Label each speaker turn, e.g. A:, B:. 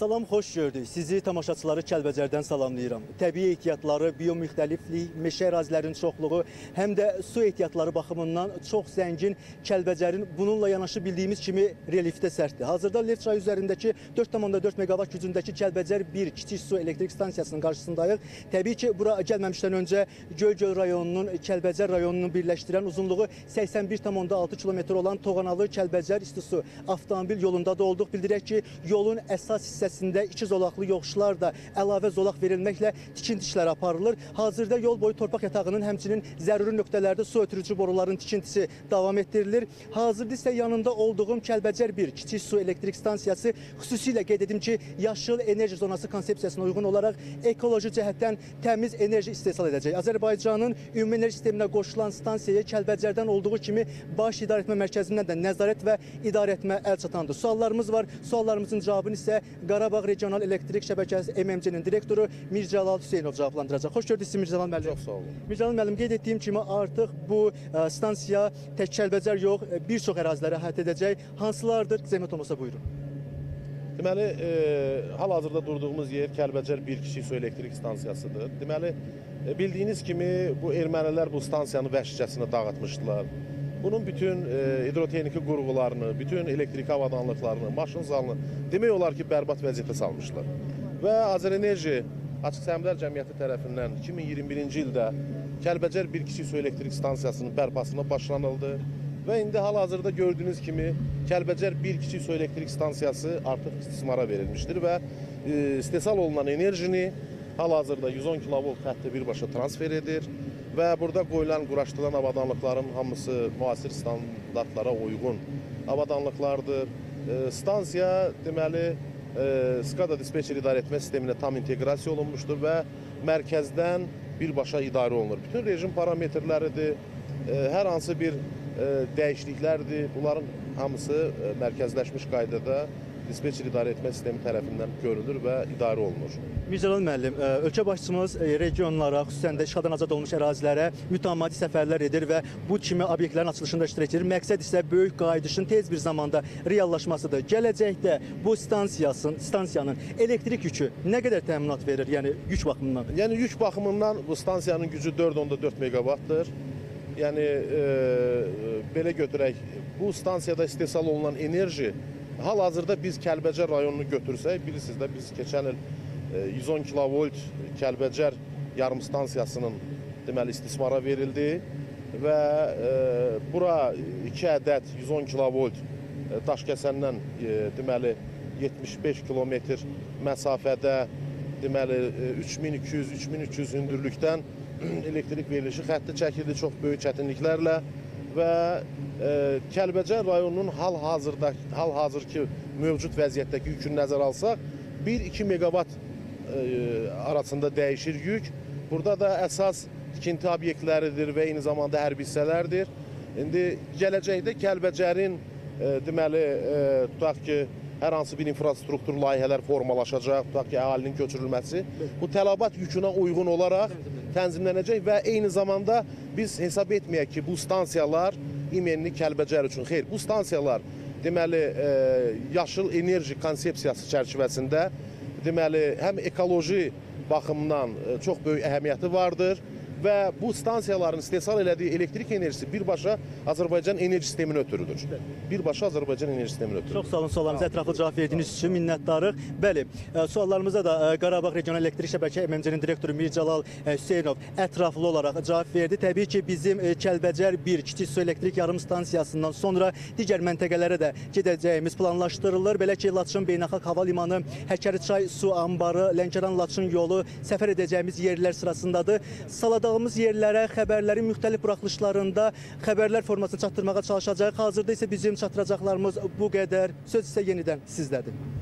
A: Salam, xoş gördük. Sizi tamaşaçıları Kəlbəcərdən salamlayıram. Təbii ehtiyatları, biomüxtəliflik, meşə ərazilərinin çoxluğu, həm də su ehtiyatları baxımından çox zəngin Kəlbəcərin bununla yanaşı bildiyimiz kimi reliefdə sərtdir. Hazırda Lef çayı üzərindəki 4,4 meqavat gücündəki Kəlbəcər 1 kiçik su elektrik stansiyasının qarşısındayıq. Təbii ki, bura gəlməmişdən öncə Göygöl rayonunun, Kəlbəcər rayonunu birləşdirən uzunluğu 81,6 kilometr olan Toğanalı Kəlbəcər isti su avtomobil yolunda da olduq. Bildirək ki, yolun əsas hissəsində 2 zolaqlı yoxuşlar da əlavə zolaq verilməklə tikinti işləri aparılır. Hazırda yol boyu torpaq yatağının, həmçinin zəruri nöqtələrdə su ötürücü boruların tikintisi davam etdirilir. Hazırda isə yanında olduğum Kəlbəcər 1 kiçik su elektrik stansiyası xüsusilə qeyd edim ki, yaşıl enerji zonası konsepsiyasına uyğun olaraq ekoloji cəhətdən təmiz enerji istehsal edəcək. Azərbaycanın ümumi enerji sisteminə qoşulan stansiyaya Kəlbəcərdən olduğu kimi Baş İdarəetmə Mərkəzindən də nəzarət və idarəetmə əl çatandır. Suallarımız var. Suallarımızın cavabını isə Qarabağ Regional Elektrik Şəbəkəsi MMC-nin direktoru Mircəlal Hüseynov cavablandıracaq. Xoş gördük sizi Mircəlal müəllim.
B: Çox sağ olun.
A: Mircəlal müəllim, qeyd etdiyim kimi artıq bu stansiya tək Kəlbəcər yox, bir çox əraziləri əhatə edəcək. Hansılardır? Zəhmət olmasa buyurun.
B: Deməli, hal-hazırda durduğumuz yer Kəlbəcər 1 kiçik su elektrik stansiyasıdır. Deməli, bildiyiniz kimi bu ermənilər bu stansiyanı vəhşicəsinə dağıtmışdılar. Bunun bütün hidrotexniki qurğularını, bütün elektrik avadanlıqlarını, maşın zalını demək olar ki, bərbad vəziyyətə salmışlar. Və Azərenerji Açıq Səhmdar Cəmiyyəti tərəfindən 2021-ci ildə Kəlbəcər 1 kiçik su elektrik stansiyasının bərpasına başlanıldı. Və indi hal-hazırda gördüyünüz kimi Kəlbəcər 1 kiçik su elektrik stansiyası artıq istismara verilmişdir və istehsal olunan enerjini hal-hazırda 110 kV xətti birbaşa transfer edir və burada qoyulan, quraşdırılan avadanlıqların hamısı müasir standartlara uyğun avadanlıqlardır. Stansiya deməli SCADA dispetçer idarəetmə sisteminə tam inteqrasiya olunmuşdur və mərkəzdən birbaşa idarə olunur. Bütün rejim parametrləridir, hər hansı bir dəyişikliklərdir. Bunların hamısı mərkəzləşmiş qaydada dispetçer idarəetmə sistemi tərəfindən görülür və idarə olunur.
A: Mircəlal müəllim, ölkə başçımız regionlara, xüsusən də işğaldan azad olmuş ərazilərə mütəmadi səfərlər edir və bu kimi obyektlərin açılışında iştirak edir. Məqsəd isə böyük qayıdışın tez bir zamanda reallaşmasıdır. Gələcəkdə bu stansiyanın elektrik yükü nə qədər təminat verir, yəni yük baxımından?
B: Yəni yük baxımından bu stansiyanın gücü 4,4 meqavatdır. Yəni belə götürək, bu stansiyada istehsal olunan enerji hal-hazırda biz Kəlbəcər rayonunu götürsək, bilirsiniz də biz keçən il 110 kV Kəlbəcər yarım stansiyasının deməli istismara verildi və bura 2 ədəd 110 kV Daşkəsəndən deməli 75 kilometr məsafədə deməli 3200-3300 hündürlükdən elektrik verilişi xətti çəkildi çox böyük çətinliklərlə və Kəlbəcər rayonunun hal-hazırki mövcud vəziyyətdəki yükünü nəzərə alsaq 1-2 meqavat arasında dəyişir yük. Burada da əsas tikinti obyektləridir və eyni zamanda hərbi hissələrdir. İndi gələcəkdə Kəlbəcərin deməli tutaq ki, hər hansı bir infrastruktur layihələr formalaşacaq, tutaq ki, əhalinin köçürülməsi bu tələbat yükünə uyğun olaraq tənzimlənəcək və eyni zamanda biz hesab etməyək ki, bu stansiyalar imenli Kəlbəcər üçün. Xeyr, bu stansiyalar deməli yaşıl enerji konsepsiyası çərçivəsində deməli həm ekoloji baxımdan çox böyük əhəmiyyəti vardır və bu stansiyaların istehsal elədiyi elektrik enerjisi birbaşa Azərbaycan enerji sisteminə ötürüdür. Birbaşa Azərbaycan enerji sisteminə ötürüdür.
A: Çox sağ olun, suallarımıza ətraflı cavab verdiyiniz üçün minnətdarıq. Bəli, suallarımıza da Qarabağ Regional Elektrik Şəbəkə MMC-nin direktoru Mircəlal Hüseynov ətraflı olaraq cavab verdi. Təbii ki, bizim Kəlbəcər 1 kiçik su elektrik yarım stansiyasından sonra digər məntəqələrə də gedəcəyimiz planlaşdırılır. Belə ki, Laçın Beynəlxalq Hava Limanı, Həkəriçay su anbarı, Lənkəran-Laçın yolu səfər edəcəyimiz yerlər sırasındadır. Saladığımız yerlərə xəbərlərin müxtəlif buraxılışlarında xəbərlər formasını çatdırmağa çalışacağıq. Hazırda isə bizim çatdıracaqlarımız bu qədər. Söz isə yenidən sizdədir.